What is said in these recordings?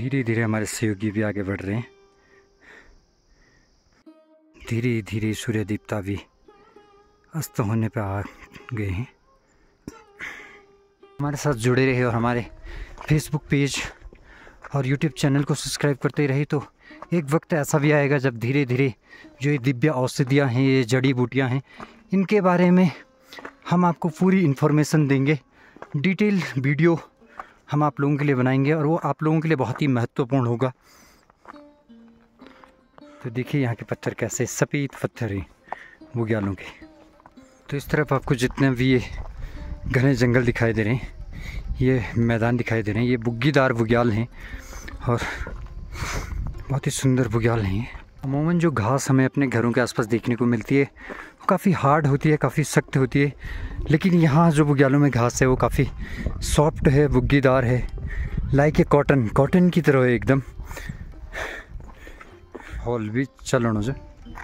धीरे धीरे हमारे सहयोगी भी आगे बढ़ रहे हैं। धीरे धीरे सूर्य देवता भी अस्त होने पर आ गए हैं। हमारे साथ जुड़े रहे और हमारे फेसबुक पेज और यूट्यूब चैनल को सब्सक्राइब करते रहे तो एक वक्त ऐसा भी आएगा जब धीरे धीरे जो ये दिव्य औषधियाँ हैं, ये जड़ी बूटियाँ हैं, इनके बारे में हम आपको पूरी इन्फॉर्मेशन देंगे। डिटेल वीडियो हम आप लोगों के लिए बनाएंगे और वो आप लोगों के लिए बहुत ही महत्वपूर्ण होगा। तो देखिए यहाँ के पत्थर कैसे सफ़ेद पत्थर हैं बुग्यालों के। तो इस तरफ आपको जितने भी ये घने जंगल दिखाई दे रहे हैं, ये मैदान दिखाई दे रहे हैं, ये बुग्गीदार बुग्याल हैं और बहुत ही सुंदर बुग्याल हैं। अमूमन जो घास हमें अपने घरों के आसपास देखने को मिलती है वो काफ़ी हार्ड होती है, काफ़ी सख्त होती है, लेकिन यहाँ जो बुग्यालों में घास है वो काफ़ी सॉफ्ट है, बुग्गीदार है, लाइक ए कॉटन की तरह है एकदम। हॉल भी चलो जो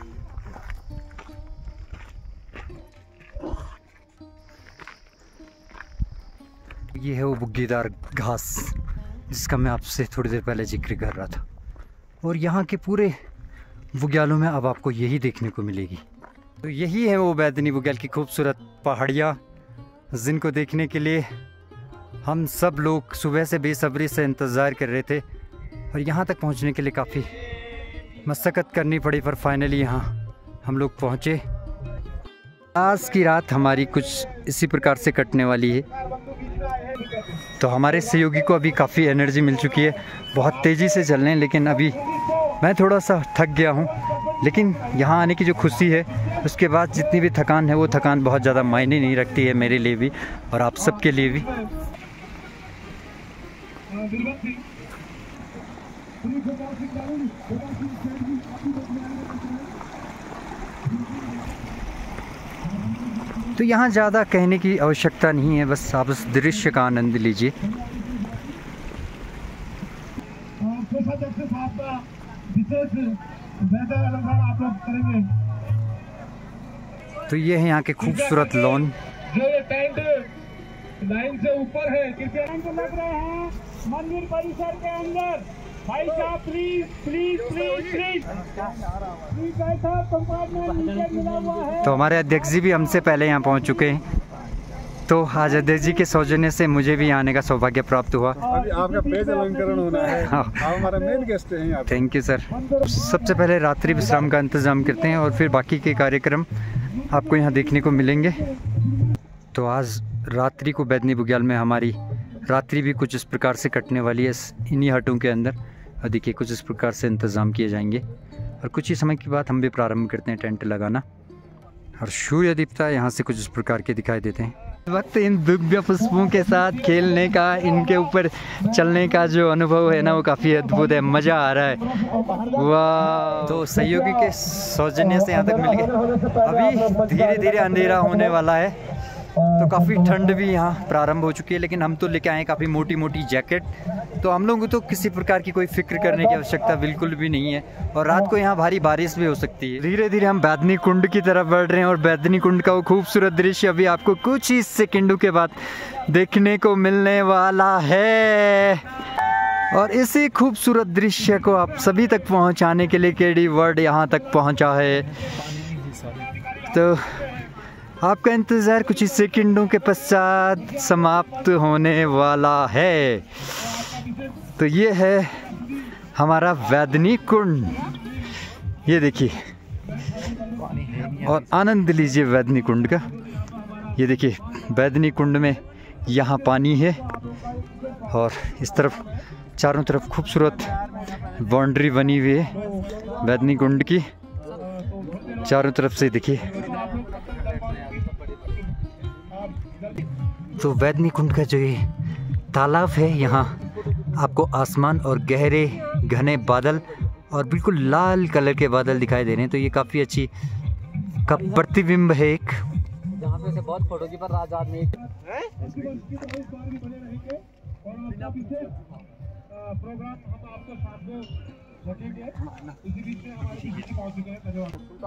ये है वो बुग्गीदार घास जिसका मैं आपसे थोड़ी देर पहले जिक्र कर रहा था। और यहाँ के पूरे बुग्यालों में अब आपको यही देखने को मिलेगी। तो यही है वो बैदनी बुग्याल की खूबसूरत पहाड़ियाँ जिनको देखने के लिए हम सब लोग सुबह से बेसब्री से इंतज़ार कर रहे थे और यहाँ तक पहुँचने के लिए काफ़ी मशक्क़त करनी पड़ी, पर फाइनली यहाँ हम लोग पहुँचे। आज की रात हमारी कुछ इसी प्रकार से कटने वाली है। तो हमारे सहयोगी को अभी काफ़ी एनर्जी मिल चुकी है, बहुत तेज़ी से चल रहे हैं, लेकिन अभी मैं थोड़ा सा थक गया हूँ। लेकिन यहाँ आने की जो खुशी है उसके बाद जितनी भी थकान है वो थकान बहुत ज़्यादा मायने नहीं रखती है मेरे लिए भी और आप सबके लिए भी। तो यहाँ ज़्यादा कहने की आवश्यकता नहीं है, बस आप उस दृश्य का आनंद लीजिए। तो ये है यहाँ के खूबसूरत लॉन। जो ये टेंट लाइन से ऊपर है, कृपया लग रहे हैं मंदिर परिसर के अंदर। भाई साहब please please please please please ऐसा कंपार्टमेंट नीचे मिला हुआ है। तो हमारे अध्यक्ष जी भी हमसे पहले यहाँ पहुँच चुके हैं। तो आज अध्यक्ष जी के सौजन्य से मुझे भी आने का सौभाग्य प्राप्त हुआ। अभी आपका पेज अलंकरण होना है। आप हमारा मेन गेस्ट हैं यहाँ। Thank you sir. सबसे पहले रात्रि विश्राम का इंतज़ाम करते हैं और फिर बाकी के कार्यक्रम आपको यहाँ देखने को मिलेंगे। तो आज रात्रि को बैदनी बुग्याल में हमारी रात्रि भी कुछ इस प्रकार से कटने वाली है इन्हीं हटों के अंदर। और देखिए कुछ इस प्रकार से इंतज़ाम किए जाएंगे और कुछ ही समय के बाद हम भी प्रारंभ करते हैं टेंट लगाना। और सूर्य देवता यहाँ से कुछ इस प्रकार के दिखाई देते हैं। इस वक्त इन दिव्य पुष्पों के साथ खेलने का, इनके ऊपर चलने का जो अनुभव है ना वो काफ़ी अद्भुत है, मज़ा आ रहा है। वाह। तो सहयोगी के सौजन्य से यहाँ तक मिल गए। अभी धीरे धीरे अंधेरा होने वाला है तो काफ़ी ठंड भी यहाँ प्रारंभ हो चुकी है, लेकिन हम तो लेके आए काफ़ी मोटी मोटी जैकेट। तो हम लोगों को तो किसी प्रकार की कोई फिक्र करने की आवश्यकता बिल्कुल भी नहीं है। और रात को यहाँ भारी बारिश भी हो सकती है। धीरे धीरे हम बैदनी कुंड की तरफ बढ़ रहे हैं और बैदनी कुंड का वो खूबसूरत दृश्य अभी आपको कुछ ही सेकंडों के बाद देखने को मिलने वाला है। और इसी खूबसूरत दृश्य को आप सभी तक पहुँचाने के लिए केडी वर्ल्ड यहाँ तक पहुँचा है। तो आपका इंतज़ार कुछ ही सेकंडों के पश्चात समाप्त होने वाला है। तो ये है हमारा बैदनी कुंड, ये देखिए और आनंद लीजिए बैदनी कुंड का। ये देखिए बैदनी कुंड में यहाँ पानी है और इस तरफ चारों तरफ खूबसूरत बाउंड्री बनी हुई है बैदनी कुंड की चारों तरफ से। देखिए तो बैदनी कुंड का जो ये तालाब है, यहाँ आपको आसमान और गहरे घने बादल और बिल्कुल लाल कलर के बादल दिखाई दे रहे हैं। तो ये काफ़ी अच्छी का प्रतिबिंब है एक, जहाँ पे से बहुत फोटो की पर राज आदमी प्रोग्राम हम आपको साथ में रखेंगे। इसी बीच में हमारे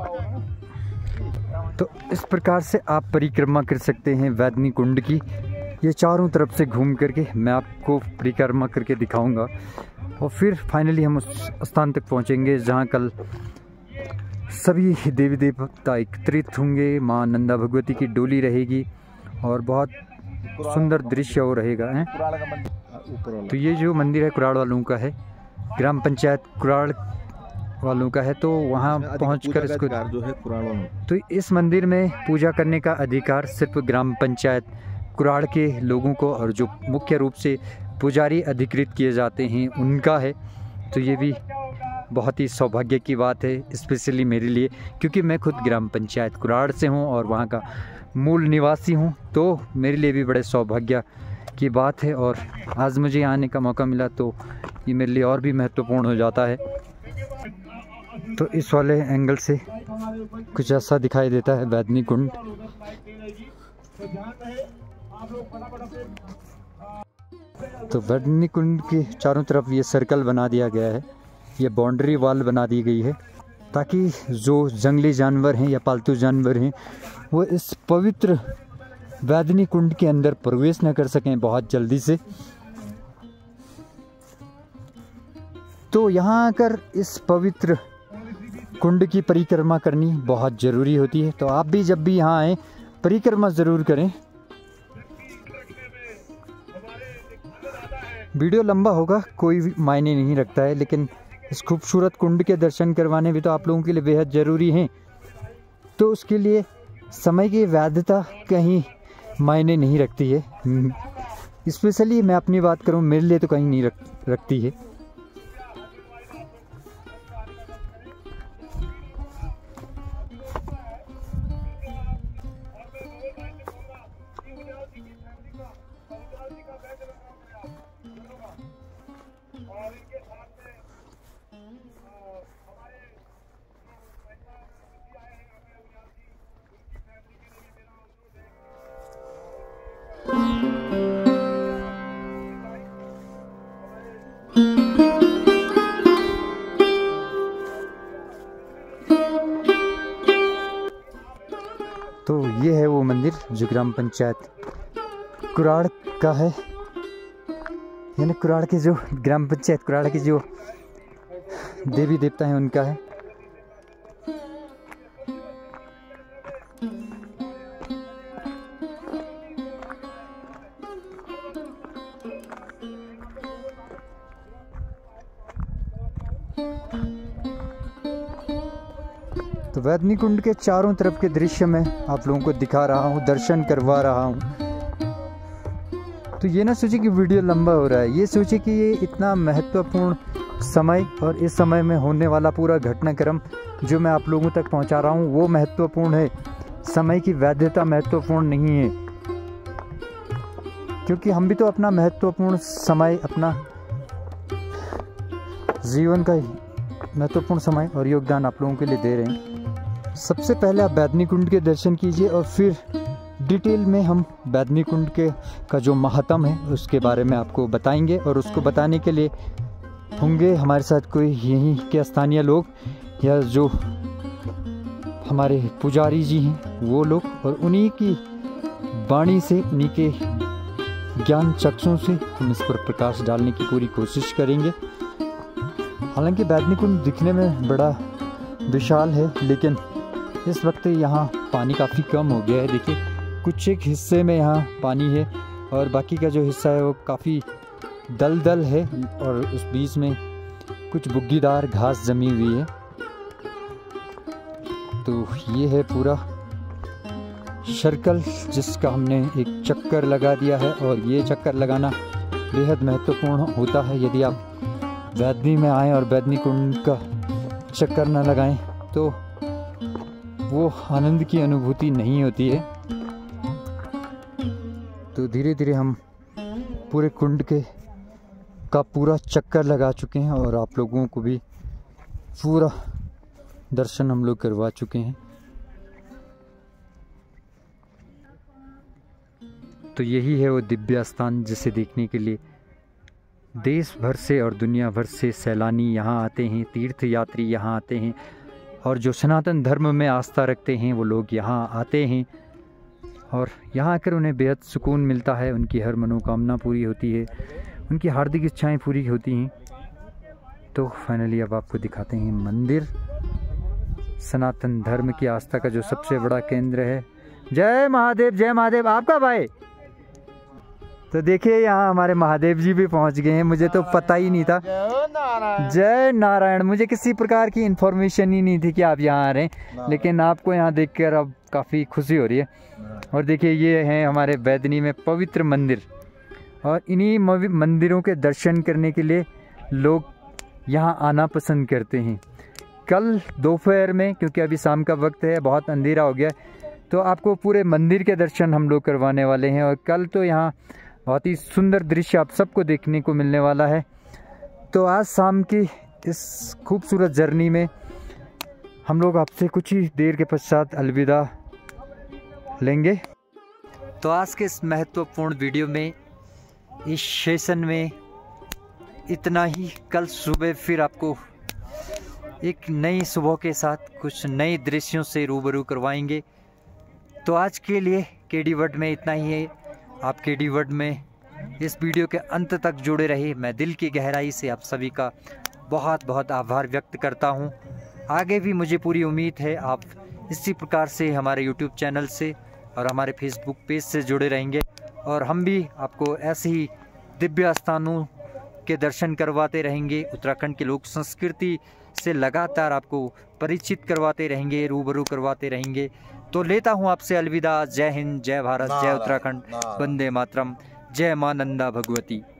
तो इस प्रकार से आप परिक्रमा कर सकते हैं बैदनी कुंड की। ये चारों तरफ से घूम करके मैं आपको परिक्रमा करके दिखाऊंगा। और फिर फाइनली हम उस स्थान तक पहुंचेंगे जहां कल सभी देवी देवता एकत्रित होंगे, माँ नंदा भगवती की डोली रहेगी और बहुत सुंदर दृश्य वो रहेगा है। तो ये जो मंदिर है कुराड़ वालों का है, ग्राम पंचायत कुराड़ वालों का है। तो वहाँ पहुंचकर इसको जो है कुराड़ वालों, तो इस मंदिर में पूजा करने का अधिकार सिर्फ ग्राम पंचायत कुराड़ के लोगों को और जो मुख्य रूप से पुजारी अधिकृत किए जाते हैं उनका है। तो ये भी बहुत ही सौभाग्य की बात है, स्पेशली मेरे लिए, क्योंकि मैं खुद ग्राम पंचायत कुराड़ से हूँ और वहाँ का मूल निवासी हूँ। तो मेरे लिए भी बड़े सौभाग्य की बात है और आज मुझे यहाँ आने का मौका मिला तो ये मेरे लिए और भी महत्वपूर्ण हो जाता है। तो इस वाले एंगल से कुछ ऐसा दिखाई देता है बैदनी कुंड। तो बैदनी कुंड के चारों तरफ ये सर्कल बना दिया गया है, ये बाउंड्री वॉल बना दी गई है ताकि जो जंगली जानवर हैं या पालतू जानवर हैं वो इस पवित्र बैदनी कुंड के अंदर प्रवेश न कर सकें बहुत जल्दी से। तो यहाँ आकर इस पवित्र कुंड की परिक्रमा करनी बहुत ज़रूरी होती है। तो आप भी जब भी यहाँ आएँ परिक्रमा ज़रूर करें। वीडियो लंबा होगा कोई मायने नहीं रखता है, लेकिन इस खूबसूरत कुंड के दर्शन करवाने भी तो आप लोगों के लिए बेहद ज़रूरी हैं। तो उसके लिए समय की वैधता कहीं मायने नहीं रखती है। स्पेशली मैं अपनी बात करूं, मेरे लिए तो कहीं नहीं रखती है। तो ये है वो मंदिर जो ग्राम पंचायत कुराड़ का है, यानी कुराड़ के जो ग्राम पंचायत कुराड़ के जो देवी देवता हैं उनका है। तो बैदनी कुंड के चारों तरफ के दृश्य में आप लोगों को दिखा रहा हूँ, दर्शन करवा रहा हूँ। तो ये ना सोचे कि वीडियो लंबा हो रहा है, ये सोचे कि ये इतना महत्वपूर्ण समय और इस समय में होने वाला पूरा घटनाक्रम जो मैं आप लोगों तक पहुँचा रहा हूँ वो महत्वपूर्ण है। समय की वैधता महत्वपूर्ण नहीं है, क्योंकि हम भी तो अपना महत्वपूर्ण समय, अपना जीवन का महत्वपूर्ण समय और योगदान आप लोगों के लिए दे रहे हैं। सबसे पहले आप बैदनी कुंड के दर्शन कीजिए और फिर डिटेल में हम बैदनी कुंड के का जो महात्म है उसके बारे में आपको बताएंगे। और उसको बताने के लिए होंगे हमारे साथ कोई यहीं के स्थानीय लोग या जो हमारे पुजारी जी हैं वो लोग, और उन्हीं की वाणी से, उन्हीं के ज्ञान चक्षुओं से हम इस पर प्रकाश डालने की पूरी कोशिश करेंगे। हालांकि बैदनी कुंड दिखने में बड़ा विशाल है, लेकिन इस वक्त यहाँ पानी काफ़ी कम हो गया है। देखिए कुछ एक हिस्से में यहाँ पानी है और बाकी का जो हिस्सा है वो काफ़ी दलदल है और उस बीच में कुछ बुग्गीदार घास जमी हुई है। तो ये है पूरा सर्कल जिसका हमने एक चक्कर लगा दिया है, और ये चक्कर लगाना बेहद महत्वपूर्ण होता है। यदि आप बैदनी में आएँ और बैदनी कुंड का चक्कर न लगाएं तो वो आनंद की अनुभूति नहीं होती है। तो धीरे धीरे हम पूरे कुंड का पूरा चक्कर लगा चुके हैं और आप लोगों को भी पूरा दर्शन हम लोग करवा चुके हैं। तो यही है वो दिव्य स्थान जिसे देखने के लिए देश भर से और दुनिया भर से सैलानी यहाँ आते हैं, तीर्थ यात्री यहाँ आते हैं, और जो सनातन धर्म में आस्था रखते हैं वो लोग यहाँ आते हैं और यहाँ आकर उन्हें बेहद सुकून मिलता है। उनकी हर मनोकामना पूरी होती है, उनकी हार्दिक इच्छाएं पूरी होती हैं। तो फाइनली अब आपको दिखाते हैं मंदिर, सनातन धर्म की आस्था का जो सबसे बड़ा केंद्र है। जय महादेव, जय महादेव। आपका भाई तो देखिए यहाँ हमारे महादेव जी भी पहुँच गए हैं, मुझे तो पता ही नहीं था। जय नारायण। मुझे किसी प्रकार की इन्फॉर्मेशन ही नहीं थी कि आप यहाँ आ रहे हैं, लेकिन आपको यहाँ देखकर अब काफ़ी खुशी हो रही है। और देखिए ये हैं हमारे बैदनी में पवित्र मंदिर, और इन्हीं मंदिरों के दर्शन करने के लिए लोग यहाँ आना पसंद करते हैं। कल दोपहर में, क्योंकि अभी शाम का वक्त है, बहुत अंधेरा हो गया, तो आपको पूरे मंदिर के दर्शन हम लोग करवाने वाले हैं। और कल तो यहाँ बहुत ही सुंदर दृश्य आप सबको देखने को मिलने वाला है। तो आज शाम की इस खूबसूरत जर्नी में हम लोग आपसे कुछ ही देर के पश्चात अलविदा लेंगे। तो आज के इस महत्वपूर्ण वीडियो में, इस सेशन में इतना ही। कल सुबह फिर आपको एक नई सुबह के साथ कुछ नए दृश्यों से रूबरू करवाएंगे। तो आज के लिए केडी वर्ल्ड में इतना ही है। आप केडी वर्ल्ड में इस वीडियो के अंत तक जुड़े रहे, मैं दिल की गहराई से आप सभी का बहुत बहुत आभार व्यक्त करता हूं। आगे भी मुझे पूरी उम्मीद है आप इसी प्रकार से हमारे यूट्यूब चैनल से और हमारे फेसबुक पेज से जुड़े रहेंगे, और हम भी आपको ऐसे ही दिव्य स्थानों के दर्शन करवाते रहेंगे। उत्तराखंड की लोक संस्कृति से लगातार आपको परिचित करवाते रहेंगे, रूबरू करवाते रहेंगे। तो लेता हूँ आपसे अलविदा। जय हिंद, जय भारत, जय उत्तराखंड, वंदे मातरम, जय मां नंदा भगवती।